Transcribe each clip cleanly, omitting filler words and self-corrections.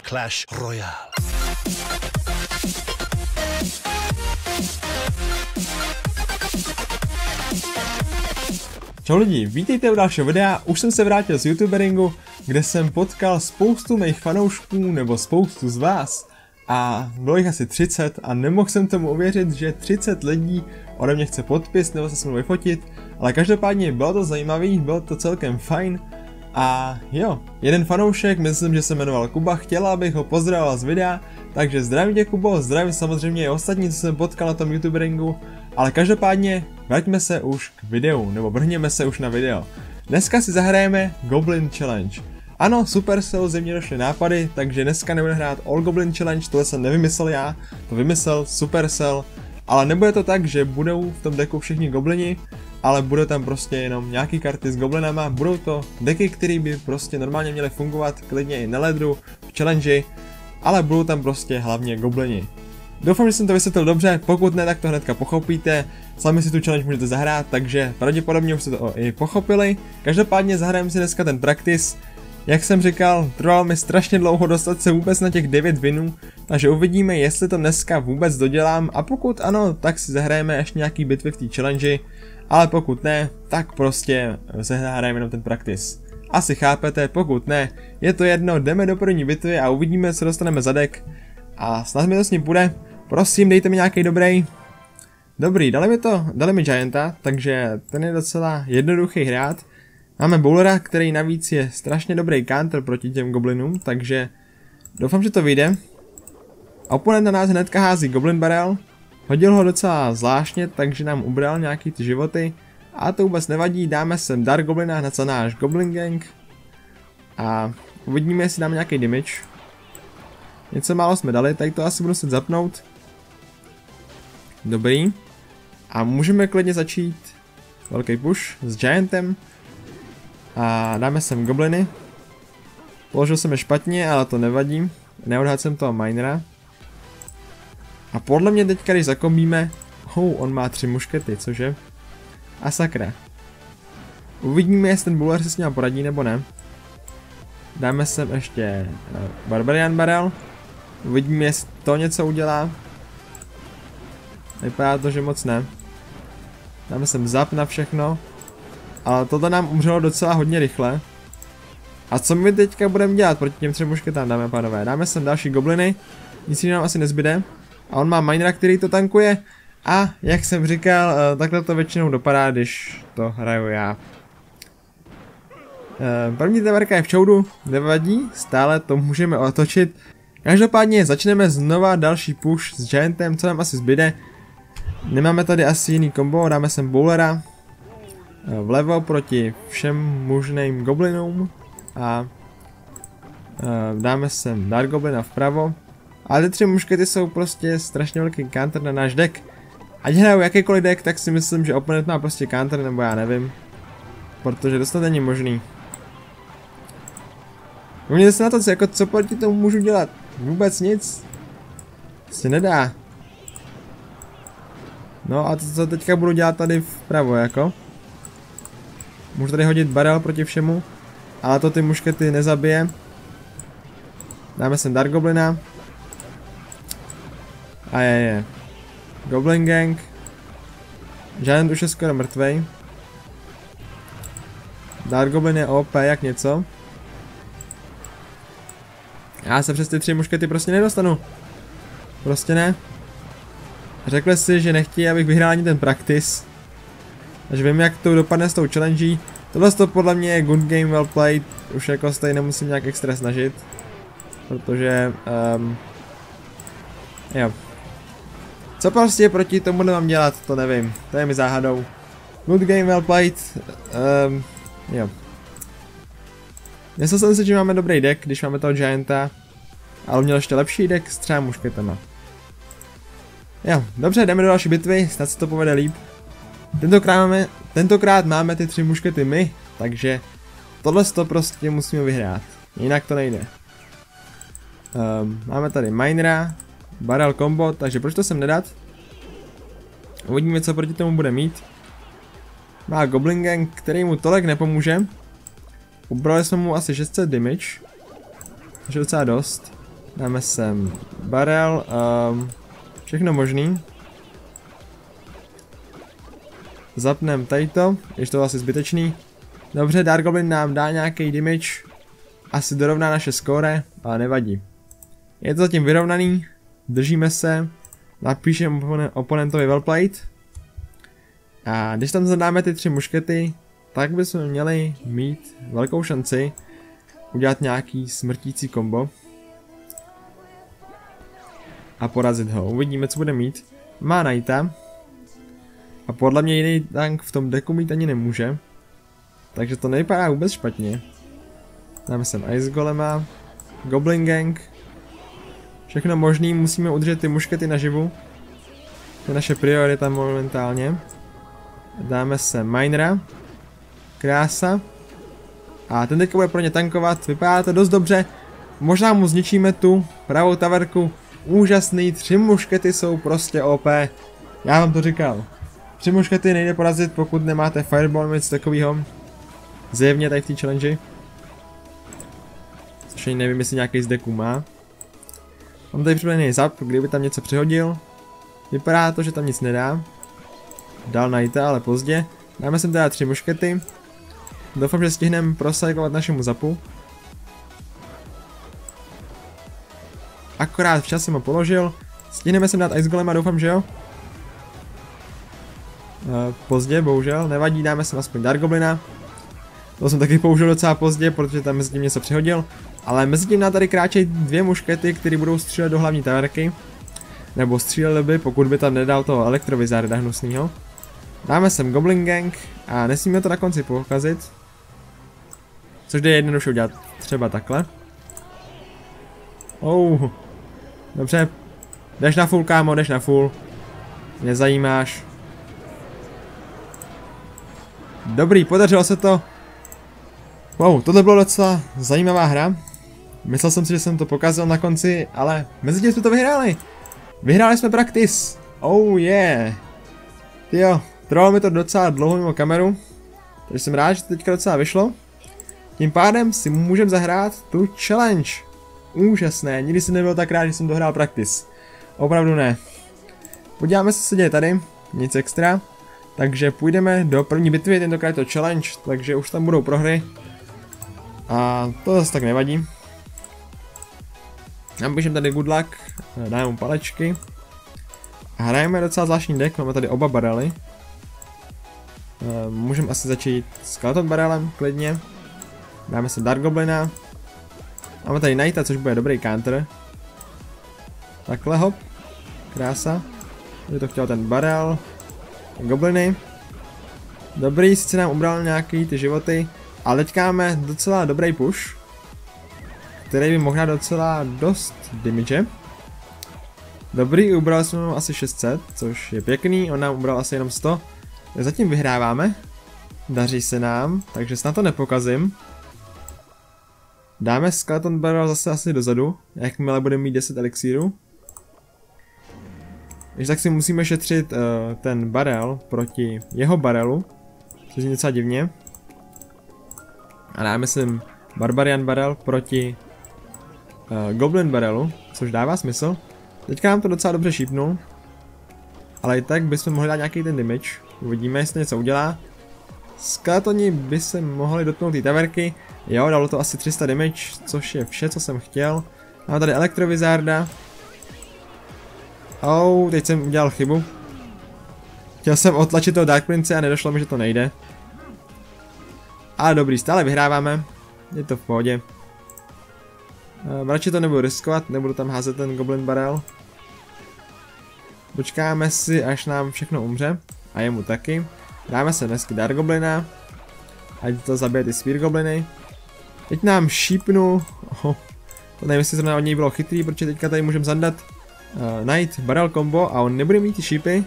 Clash Royale. Čau lidi, vítejte u dalšího videa. Už jsem se vrátil z youtuberingu, kde jsem potkal spoustu mých fanoušků nebo spoustu z vás. A bylo jich asi 30 a nemohl jsem tomu uvěřit, že 30 lidí ode mě chce podpis nebo se s mnou vyfotit. Ale každopádně bylo to zajímavý, bylo to celkem fajn. A jo, jeden fanoušek, myslím, že se jmenoval Kuba, chtěla, abych ho pozdravil z videa. Takže zdravím tě, Kubo, zdravím samozřejmě i ostatní, co jsem potkal na tom youtuberingu. Ale každopádně vraťme se už k videu, nebo vrhněme se už na video. Dneska si zahrajeme Goblin Challenge. Ano, Supercell ze mě došly nápady, takže dneska nebude hrát All Goblin Challenge, tohle jsem nevymyslel já, to vymyslel Supercell. Ale nebude to tak, že budou v tom deku všichni goblini, ale bude tam prostě jenom nějaký karty s goblinama, budou to deky, které by prostě normálně měly fungovat klidně i na ledru, v challenge, ale budou tam prostě hlavně goblini. Doufám, že jsem to vysvětlil dobře, pokud ne, tak to hnedka pochopíte, sami si tu challenge můžete zahrát, takže pravděpodobně už jste to i pochopili. Každopádně zahrajeme si dneska ten practice. Jak jsem říkal, trvalo mi strašně dlouho dostat se vůbec na těch 9 winů, takže uvidíme, jestli to dneska vůbec dodělám, a pokud ano, tak si zahrajeme ještě nějaký bitvy v té challenge, ale pokud ne, tak prostě zahrajeme jenom ten practice. Asi chápete, pokud ne, je to jedno, jdeme do první bitvy a uvidíme, co dostaneme za deck. A snad mi to s ním půjde, prosím, dejte mi nějaký dobrý. Dobrý, dali mi Gianta, takže ten je docela jednoduchý hrát. Máme Bowlera, který navíc je strašně dobrý counter proti těm goblinům, takže doufám, že to vyjde. A oponent na nás hnedka hází Goblin Barrel, hodil ho docela zvláštně, takže nám ubral nějaký ty životy. A to vůbec nevadí, dáme sem Dark Goblina hned za náš Goblin Gang. A uvidíme, jestli dáme nějaký damage. Něco málo jsme dali, tady to asi budu muset zapnout. Dobrý. A můžeme klidně začít velký push s Giantem. A dáme sem gobliny. Položil jsem je špatně, ale to nevadí. Neodhadl jsem toho minera. A podle mě teďka, když zakombíme... on má 3 muškety, cože? A sakra. Uvidíme, jestli ten bowler se s ním poradí nebo ne. Dáme sem ještě Barbarian Barrel. Uvidíme, jestli to něco udělá. Vypadá to, že moc ne. Dáme sem zap na všechno. Ale tohle nám umřelo docela hodně rychle. A co my teďka budeme dělat proti těm 3 mušketám, dáme pánové? Dáme sem další gobliny. Nic nám asi nezbyde. A on má minera, který to tankuje. A jak jsem říkal, takhle to většinou dopadá, když to hraju já. První teverka je v čoudu, nevadí, stále to můžeme otočit. Každopádně začneme znova další push s Giantem, co nám asi zbyde. Nemáme tady asi jiný kombo, dáme sem Bowlera vlevo proti všem možným goblinům a dáme sem Dark Goblina vpravo. Ale ty 3 muškety jsou prostě strašně velký counter na náš deck. Ať hraju jakýkoliv deck, tak si myslím, že oponent má prostě counter, nebo já nevím. Protože to snad není možný. Umějte se na to, co proti tomu můžu dělat? Vůbec nic. Se nedá. No a to, co teďka budu dělat tady vpravo, jako? Můžu tady hodit barel proti všemu, ale to ty muškety nezabije. Dáme sem Dark Goblina. A je. Goblin Gang. Giant už je skoro mrtvej. Dark Goblin je OP jak něco. Já se přes ty 3 muškety prostě nedostanu. Prostě ne. Řekli si, že nechtějí, abych vyhrál ani ten practice. Takže vím, jak to dopadne s tou challenge. Tohle to podle mě je good game, well played. Už jako stejně nemusím nějak extra snažit. Protože... jo. Co prostě proti tomu nemám dělat, to nevím. To je mi záhadou. Good game, well played. Jo. Myslel jsem si, že máme dobrý deck, když máme toho Gianta. Ale měl ještě lepší deck s 3 mušketama. Jo, dobře, jdeme do další bitvy, snad se to povede líp. Tentokrát máme ty 3 muškety my, takže tohle to prostě musíme vyhrát, jinak to nejde. Máme tady minera, barrel combo, takže proč to sem nedat? Uvidíme, co proti tomu bude mít. Má Goblin Gang, který mu tolik nepomůže. Ubrali jsme mu asi 600 damage, což je docela dost. Dáme sem barel, všechno možný. Zapneme tadyto, ještě to asi zbytečný. Dobře, Dark Goblin nám dá nějaký damage. Asi dorovná naše skóre, ale nevadí. Je to zatím vyrovnaný, držíme se, napíšeme oponentovi well played. A když tam zadáme ty 3 muškety, tak bychom měli mít velkou šanci udělat nějaký smrtící kombo. A porazit ho. Uvidíme, co bude mít. Má Knighta. A podle mě jiný tank v tom deku mít ani nemůže. Takže to nevypadá vůbec špatně. Dáme sem Ice Golema. Goblin Gang. Všechno možný, musíme udržet ty muškety naživu. To je naše priorita momentálně. Dáme sem Minera. Krása. A ten teďka bude pro ně tankovat, vypadá to dost dobře. Možná mu zničíme tu pravou taverku. Úžasný, 3 muškety jsou prostě OP. Já vám to říkal. 3 muškety nejde porazit, pokud nemáte Fireball, nic takového. Zjevně tady v té challenge. Což ani nevím, jestli nějaký z decků má. Mám tady připravený zap, kdyby tam něco přihodil. Vypadá to, že tam nic nedá. Dal Knighta, ale pozdě. Dáme sem teda 3 muškety. Doufám, že stihneme procyklovat našemu zapu. Akorát včas jsem ho položil. Stihneme sem dát Ice Golema, doufám, že jo. Pozdě, bohužel, nevadí, dáme sem aspoň Dark Goblina. To jsem taky použil docela pozdě, protože tam mezi tím něco přihodil. Ale mezi tím nám tady kráčejí 2 muškety, které budou střílet do hlavní taverky. Nebo stříleli by, pokud by tam nedal toho elektrovizarda hnusnýho. Dáme sem Goblin Gang a nesmíme to na konci pokazit. Což jde jednoduše udělat třeba takhle. Dobře. Jdeš na full, kámo, jdeš na full. Nezajímáš. Dobrý, podařilo se to. Wow, tohle bylo docela zajímavá hra. Myslel jsem si, že jsem to pokazil na konci, ale mezi tím jsme to vyhráli. Vyhráli jsme practice. Oh yeah. Jo, trvalo mi to docela dlouho mimo kameru. Takže jsem rád, že to teďka docela vyšlo. Tím pádem si můžeme zahrát tu challenge. Úžasné, nikdy jsem nebyl tak rád, že jsem dohrál practice. Opravdu ne. Podíváme se, co se děje tady, nic extra. Takže půjdeme do první bitvy, tentokrát to challenge, takže už tam budou prohry. A to zase tak nevadí. Napíšem tady good luck, dáme mu palečky. A hrajeme docela zvláštní deck, máme tady oba barely. Můžeme asi začít s Skeleton barelem, klidně. Dáme se Dark Goblina. Máme tady Knighta, což bude dobrý counter. Takhle hop. Krása. Tady to chtěl ten barel. Gobliny. Dobrý, sice nám ubral nějaký ty životy. Ale teďka máme docela dobrý push. Který by mohl dát docela dost damage. Dobrý, ubral jsme mu asi 600, což je pěkný. On nám ubral asi jenom 100. Zatím vyhráváme. Daří se nám, takže snad to nepokazím. Dáme Skeleton Barrel zase asi dozadu, jakmile budeme mít 10 elixírů. Když tak si musíme šetřit ten barel proti jeho barelu, což je docela divně. A dáme si Barbarian Barrel proti Goblin Barrelu, což dává smysl. Teďka nám to docela dobře šípnul. Ale i tak bychom mohli dát nějaký ten damage. Uvidíme, jestli něco udělá. Skeletoni by se mohli dotknout té taverky. Jo, dalo to asi 300 damage, což je vše, co jsem chtěl. Máme tady elektrovizarda. Teď jsem udělal chybu. Chtěl jsem otlačit toho Dark Prince a nedošlo mi, že to nejde. Ale dobrý, stále vyhráváme. Je to v pohodě. Radši to nebudu riskovat, nebudu tam házet ten Goblin Barrel. Počkáme si, až nám všechno umře. A jemu taky. Dáme se dnesky Dark Goblina. Ať to zabije ty Spear Gobliny. Teď nám šípnu. To nevím, jestli zrovna od něj bylo chytrý, protože teďka tady můžeme zandat Knight Barrel combo a on nebude mít ty šípy.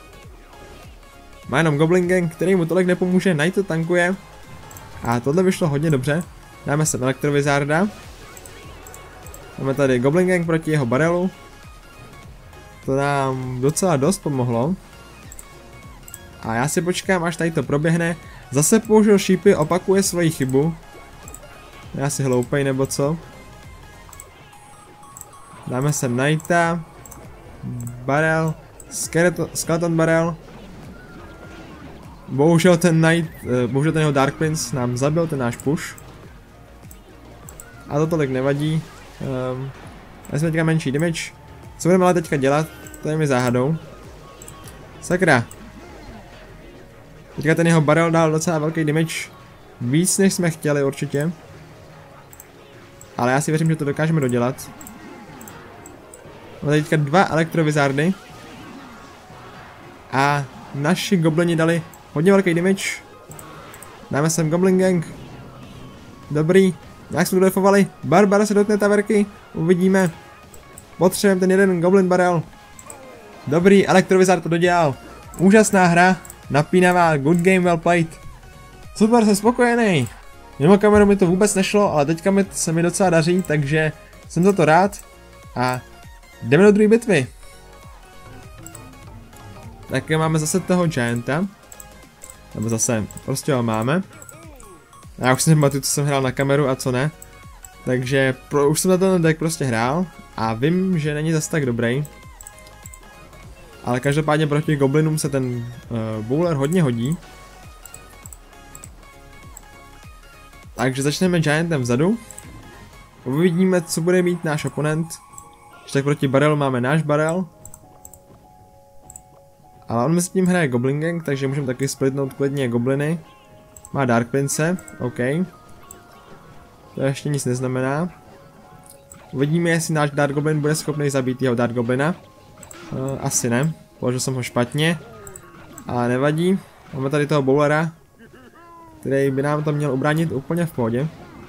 Má jenom Goblin Gang, který mu tolik nepomůže, Knight to tankuje. A tohle vyšlo hodně dobře. Dáme se elektrovizarda. Máme tady Goblin Gang proti jeho barelu. To nám docela dost pomohlo. A já si počkám, až tady to proběhne. Zase použil šípy, opakuje svoji chybu. Já si hloupej nebo co. Dáme sem Knighta. Barrel. Skeleton Barrel. Bohužel ten Knight, bohužel ten jeho Dark Prince nám zabil ten náš push. A to tolik nevadí. Já jsme teďka menší damage. Co budeme ale teďka dělat? To je mi záhadou. Sakra. Teďka ten jeho barrel dal docela velký damage. Víc než jsme chtěli určitě. Ale já si věřím, že to dokážeme dodělat. Máme teďka 2 elektrovizardy. A naši goblini dali hodně velký damage. Dáme sem Goblin Gang. Dobrý. Jak jsme to defovali? Barbara se dotkne taverky. Uvidíme. Potřebujeme ten jeden Goblin Barrel. Dobrý, elektrovizard to dodělal. Úžasná hra. Napínavá, good game, well played. Super, jsem spokojený. Mimo kameru mi to vůbec nešlo, ale teďka se mi docela daří, takže jsem za to rád. A jdeme do druhé bitvy. Tak máme zase toho Gianta. Nebo zase, prostě ho máme. Já už si nepamatuju, co jsem hrál na kameru a co ne. Takže už jsem na ten deck prostě hrál a vím, že není zase tak dobrý. Ale každopádně proti goblinům se ten bowler hodně hodí. Takže začneme Giantem vzadu. Uvidíme, co bude mít náš oponent. Když tak proti barrelu máme náš barrel. Ale on mezi tím hraje Goblin Gang, takže můžeme taky splitnout klidně gobliny. Má Dark Prince, OK. To ještě nic neznamená. Uvidíme, jestli náš Dark Goblin bude schopný zabít jeho Dark Goblina. Asi ne, položil jsem ho špatně. Ale nevadí. Máme tady toho bowlera, který by nám to měl ubránit úplně v pohodě.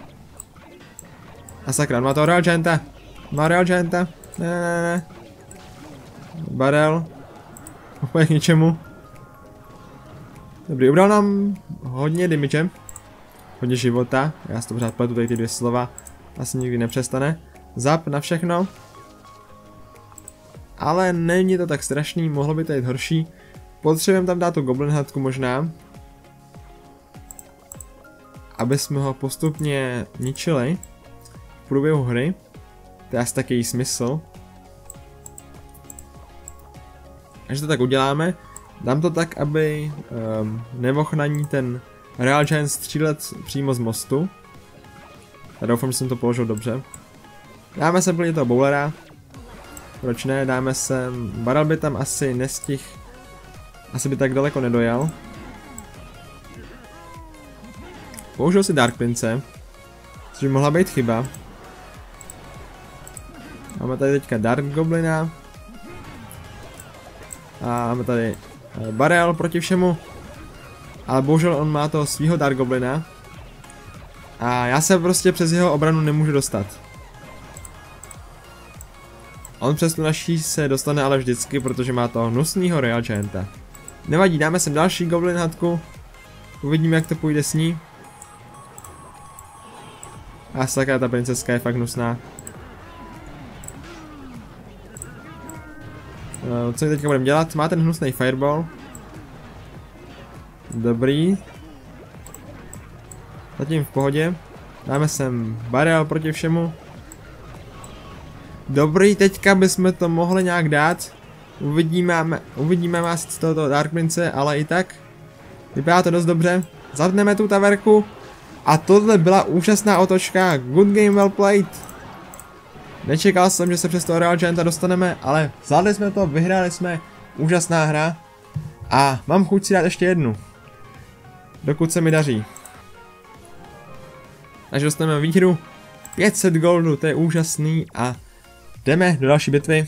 A sakra, on má toho Real Gianta. Má Real Gianta. Ne. Barrel. Úplně k ničemu. Dobrý, ubral nám hodně damage. Hodně života. Já si to pořád pletu, tady ty dvě slova. Asi nikdy nepřestane. Zap na všechno. Ale není to tak strašný, mohlo by to jít horší. Potřebujeme tam dát tu Goblin Hatku možná. Aby jsme ho postupně ničili v průběhu hry. To je asi takový smysl. Až to tak uděláme, dám to tak, aby nemohl na ní ten Real Giant střílet přímo z mostu. Já doufám, že jsem to položil dobře. Dáme sem plně toho bowlera. Proč ne, dáme sem... Barrel by tam asi nestihl. Asi by tak daleko nedojel. Použil si Dark Prince, což by mohla být chyba. Máme tady teďka Dark Goblina. A máme tady barrel proti všemu. Ale bohužel on má toho svýho Dark Goblina. A já se prostě přes jeho obranu nemůžu dostat. On přes tu naší se dostane ale vždycky, protože má toho hnusnýho Real Gianta. Nevadí, dáme sem další Goblin Hatku. Uvidíme, jak to půjde s ní. A sakra, ta princeska je fakt hnusná. Co teďka budeme dělat? Má ten hnusný fireball. Dobrý. Zatím v pohodě. Dáme sem barrel proti všemu. Dobrý, teďka bychom to mohli nějak dát. Uvidíme vás z tohoto Dark Prince, ale i tak. Vypadá to dost dobře. Zapneme tu taverku. A tohle byla úžasná otočka. Good game, well played. Nečekal jsem, že se přes toho Real Gianta dostaneme, ale zvládli jsme to, vyhráli jsme. Úžasná hra. A mám chuť si dát ještě jednu. Dokud se mi daří. Takže dostaneme výhru. 500 goldu, to je úžasný a jdeme do další bitvy.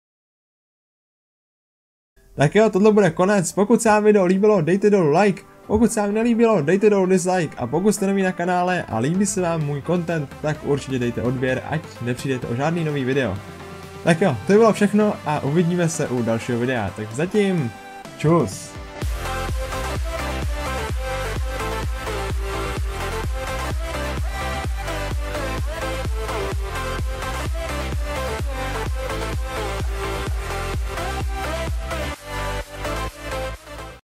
Tak jo, tohle bude konec. Pokud se vám video líbilo, dejte dolů like. Pokud se vám nelíbilo, dejte dolů dislike. A pokud jste nový na kanále a líbí se vám můj content, tak určitě dejte odběr, ať nepřijdete o žádný nový video. Tak jo, to bylo všechno a uvidíme se u dalšího videa. Tak zatím, čus.